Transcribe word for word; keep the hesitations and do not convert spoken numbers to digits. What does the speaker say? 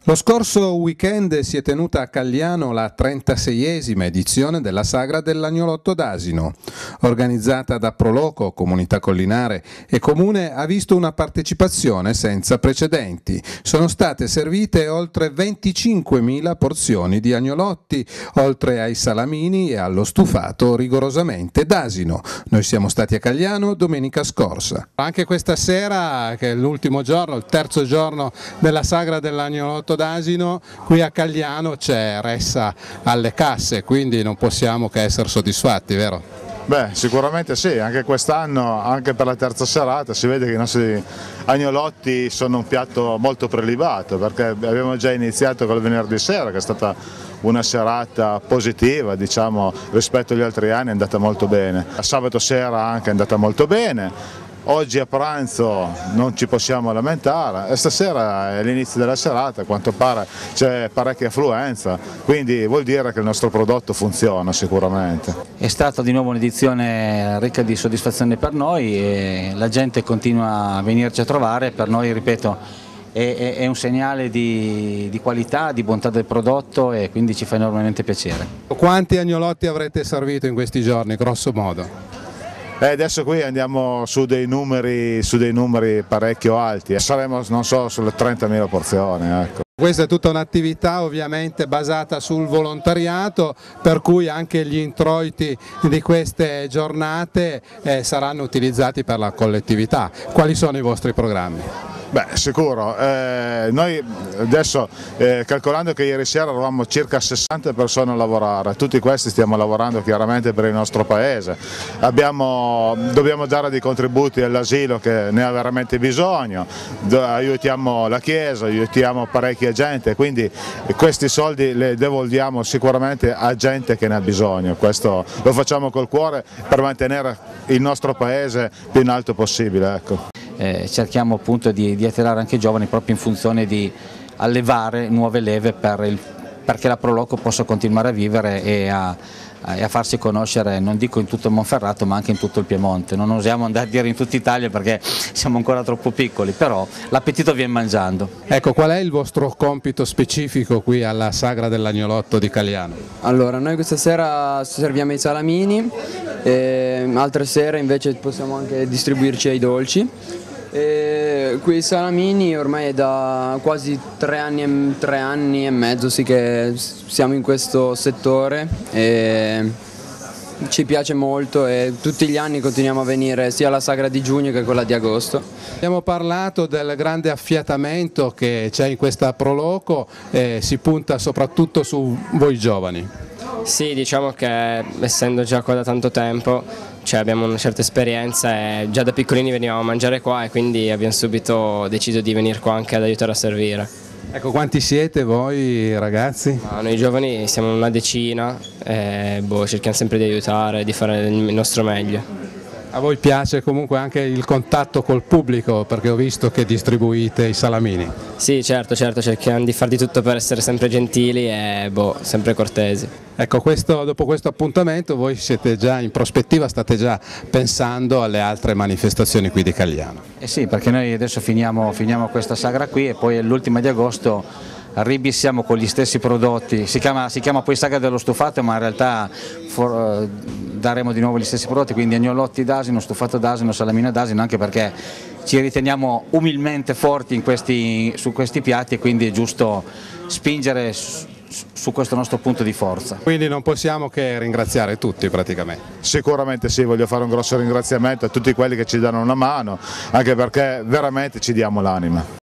Lo scorso weekend si è tenuta a Cagliano la trentaseiesima edizione della Sagra dell'Agnolotto d'Asino. Organizzata da Proloco, Comunità Collinare e Comune, ha visto una partecipazione senza precedenti. Sono state servite oltre venticinquemila porzioni di agnolotti, oltre ai salamini e allo stufato rigorosamente d'asino. Noi siamo stati a Cagliano domenica scorsa. Anche questa sera, che è l'ultimo giorno, il terzo giorno della Sagra dell'Agnolotto d'Asino, qui a Cagliano c'è ressa alle casse, quindi non possiamo che essere soddisfatti, vero? Beh, sicuramente sì, anche quest'anno, anche per la terza serata, si vede che i nostri agnolotti sono un piatto molto prelibato, perché abbiamo già iniziato col venerdì sera, che è stata una serata positiva, diciamo, rispetto agli altri anni è andata molto bene. A sabato sera anche è andata molto bene. Oggi a pranzo non ci possiamo lamentare e stasera è l'inizio della serata, a quanto pare c'è parecchia affluenza, quindi vuol dire che il nostro prodotto funziona sicuramente. È stata di nuovo un'edizione ricca di soddisfazione per noi e la gente continua a venirci a trovare, per noi, ripeto, è, è un segnale di, di qualità, di bontà del prodotto e quindi ci fa enormemente piacere. Quanti agnolotti avrete servito in questi giorni, grosso modo? E adesso qui andiamo su dei numeri, su dei numeri parecchio alti, saremo, non so, sulle trentamila porzioni. Ecco. Questa è tutta un'attività ovviamente basata sul volontariato, per cui anche gli introiti di queste giornate eh, saranno utilizzati per la collettività. Quali sono i vostri programmi? Beh, sicuro, eh, noi adesso eh, calcolando che ieri sera eravamo circa sessanta persone a lavorare, tutti questi stiamo lavorando chiaramente per il nostro paese, Abbiamo, dobbiamo dare dei contributi all'asilo che ne ha veramente bisogno, aiutiamo la Chiesa, aiutiamo parecchia gente, quindi questi soldi li devolviamo sicuramente a gente che ne ha bisogno, questo lo facciamo col cuore per mantenere il nostro paese più in alto possibile. Ecco. Eh, cerchiamo appunto di, di attirare anche i giovani proprio in funzione di allevare nuove leve per il, perché la Proloco possa continuare a vivere e a, a farsi conoscere, non dico in tutto il Monferrato ma anche in tutto il Piemonte. Non osiamo andare a dire in tutta Italia perché siamo ancora troppo piccoli, però l'appetito viene mangiando. Ecco, qual è il vostro compito specifico qui alla Sagra dell'Agnolotto di Cagliano? Allora, noi questa sera serviamo i salamini, e altre sere invece possiamo anche distribuirci ai dolci. E qui i salamini ormai è da quasi tre anni, e, tre anni e mezzo sì che siamo in questo settore e ci piace molto e tutti gli anni continuiamo a venire sia alla Sagra di giugno che quella di agosto. Abbiamo parlato del grande affiatamento che c'è in questa Proloco e si punta soprattutto su voi giovani. Sì, diciamo che essendo già qua da tanto tempo, cioè abbiamo una certa esperienza e già da piccolini venivamo a mangiare qua e quindi abbiamo subito deciso di venire qua anche ad aiutare a servire. Ecco, quanti siete voi ragazzi? Ma noi giovani siamo una decina e boh, cerchiamo sempre di aiutare, di fare il nostro meglio. A voi piace comunque anche il contatto col pubblico, perché ho visto che distribuite i salamini? Sì, certo, certo, cerchiamo di far di tutto per essere sempre gentili e boh, sempre cortesi. Ecco, questo, dopo questo appuntamento voi siete già in prospettiva, state già pensando alle altre manifestazioni qui di Cagliano? Eh sì, perché noi adesso finiamo, finiamo questa sagra qui e poi l'ultima di agosto ribissiamo con gli stessi prodotti, si chiama, si chiama poi Sagra dello Stufato, ma in realtà for, daremo di nuovo gli stessi prodotti, quindi agnolotti d'asino, stufato d'asino, salamino d'asino, anche perché ci riteniamo umilmente forti in questi, su questi piatti e quindi è giusto spingere su, su questo nostro punto di forza. Quindi non possiamo che ringraziare tutti praticamente. Sicuramente sì, voglio fare un grosso ringraziamento a tutti quelli che ci danno una mano, anche perché veramente ci diamo l'anima.